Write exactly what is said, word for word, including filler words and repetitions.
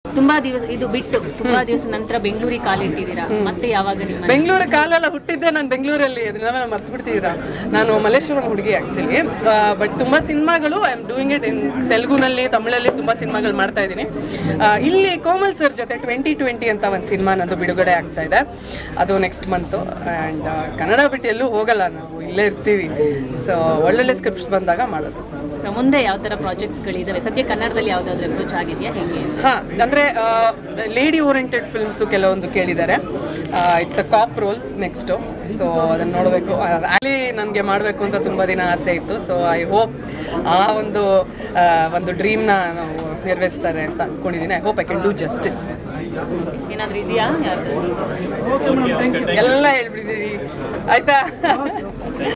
ತುಂಬಾ ದಿವಸ ಇದು ಬಿಟ್ಟು ತುಂಬಾ ದಿವಸ ನಂತರ ಬೆಂಗಳೂರಿಗೆ ಕಾಲಿಟ್ಟಿದ್ದೀರಾ, ಮತ್ತೆ ಯಾವಾಗ ನಿಮ್ಮ ಬೆಂಗಳೂರು ಕಾಲೆಲ್ಲ ಹುಟ್ಟಿದ್ದೆ ನಾನು ಬೆಂಗಳೂರಲ್ಲಿ, ಅದನ್ನೆಲ್ಲ ಮರ್ತು ಬಿಡ್ತಿದ್ದೀರಾ. ನಾನು ಮಲ್ಲೇಶ್ವರಂ ಹುಡುಗಿ ಆ್ಯಕ್ಚುಲಿ, ಬಟ್ ತುಂಬ ಸಿನಿಮಾಗಳು I am doing it in ತೆಲುಗುನಲ್ಲಿ, ತಮಿಳಲ್ಲಿ ತುಂಬ ಸಿನಿಮಾಗಳು ಮಾಡ್ತಾ ಇದ್ದೀನಿ. ಇಲ್ಲಿ ಕೋಮಲ್ ಸರ್ ಜೊತೆ ಟ್ವೆಂಟಿ ಟ್ವೆಂಟಿ ಅಂತ ಒಂದು ಸಿನಿಮಾ ನಂದು ಬಿಡುಗಡೆ ಆಗ್ತಾ ಇದೆ, ಅದು ನೆಕ್ಸ್ಟ್ ಮಂತು. ಆ್ಯಂಡ್ ಕನ್ನಡ ಬಿಟ್ಟು ಎಲ್ಲೂ ಹೋಗಲ್ಲ, ನಾವು ಇಲ್ಲೇ ಇರ್ತೀವಿ. ಸೊ ಒಳ್ಳೊಳ್ಳೆ ಸ್ಕ್ರಿಪ್ಟ್ಸ್ ಬಂದಾಗ ಮಾಡೋದು. ಸೊ ಮುಂದೆ ಯಾವ ಥರ ಪ್ರಾಜೆಕ್ಟ್ಸ್ಗಳಿದ್ದಾವೆ ಸದ್ಯ ಕನ್ನಡದಲ್ಲಿ ಯಾವುದಾದ್ರೂ ಅಪ್ರೋಚ್ ಆಗಿದೆಯಾ ಹೇಗೆ? ಹಾಂ, ಅಂದರೆ ಲೇಡಿ ಓರಿಯೆಂಟೆಡ್ ಫಿಲ್ಮ್ಸು ಕೆಲವೊಂದು ಕೇಳಿದ್ದಾರೆ. It's a cop role next, so ಅದನ್ನು ನೋಡಬೇಕು. ಅಲ್ಲಿ ನನಗೆ ಮಾಡಬೇಕು ಅಂತ ತುಂಬ ದಿನ ಆಸೆ ಇತ್ತು. ಸೊ ಐ ಹೋಪ್ ಆ ಒಂದು ಒಂದು ಡ್ರೀಮ್ನ ನಾವು ನೆರವೇರಿಸ್ತಾರೆ ಅಂತ ಅಂದ್ಕೊಂಡಿದ್ದೀನಿ. I hope I can do justice. ಏನಾದರೂ ಇದೆಯಾ ಯಾರು ಎಲ್ಲ ಹೇಳ್ಬಿಟ್ಟಿದ್ದೀವಿ ಆಯಿತಾ.